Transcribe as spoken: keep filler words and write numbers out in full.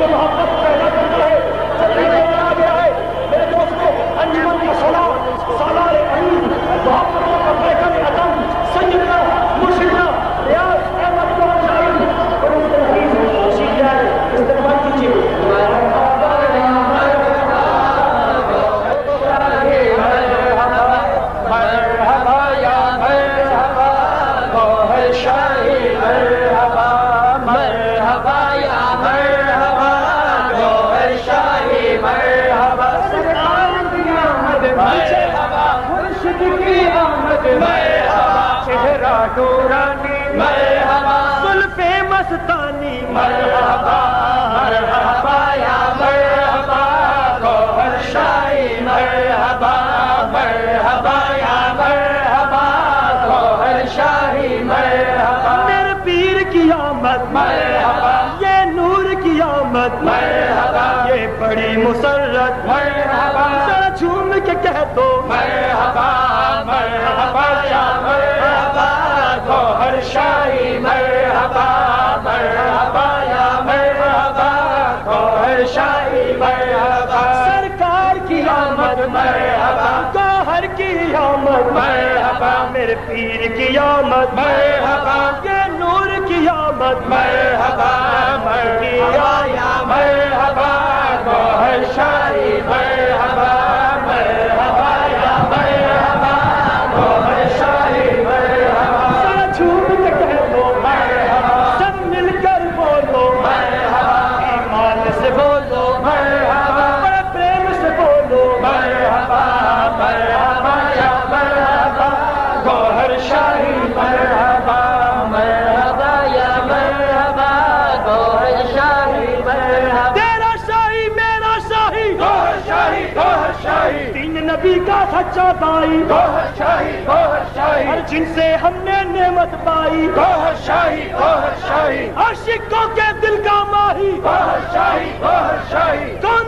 سے محبت پیدا کرتا ہے. جب بھی بولا گیا ہے میرے دوستوں انجمن کا سالار سالار امین محبتوں کا پیکر عدم سیدنا مرشدنا ریاض احمد جوہر شاہی اور اس کے حدیث خوشی کیا ہے استقبال کیجیے. چہرہ نورانی مرحبا زلف مستانی مرحبا مرحبا یا مرحبا گوہر شاہی مرحبا مرحبا یا مرحبا گوہر شاہی مرحبا میرے پیر کی آمد مرحبا یہ نور کی آمد مرحبا یہ بڑی مسرت مرحبا ذرا جھوم کے کہہ دو مرحبا مرحبا یا مرحبا گوہر شاہی مرحبا مرحبا یا مرحبا گوہر شاہی مرحبا سرکار کی آمد مرحبا گوہر کی آمد مرحبا میرے پیر کی آمد مرحبا یہ نور کی آمد مرحبا مرحبا یا مرحبا گوہر شاہی مرحبا مرحبا یا مرحبا گوہر شاہی مرحبا ذرا جھوم کے کہہ دو مرحبا سب مل کر بولو مرحبا ایمان سے بولو مرحبا بڑے پریم سے بولو مرحبا مرحبا یا مرحبا گوہر شاہی مرحبا مرحبا یا مرحبا گوہر شاہی مرحبا تیرا شاہی میرا شاہی گوہر شاہی گوہر شاہی تین نبی کا سچا بھائی گوہر شاہی گوہر شاہی ہر جن سے ہم نے نعمت پائی گوہر شاہی گوہر شاہی عاشقوں کے دل کا ماہی گوہر شاہی گوہر شاہی کون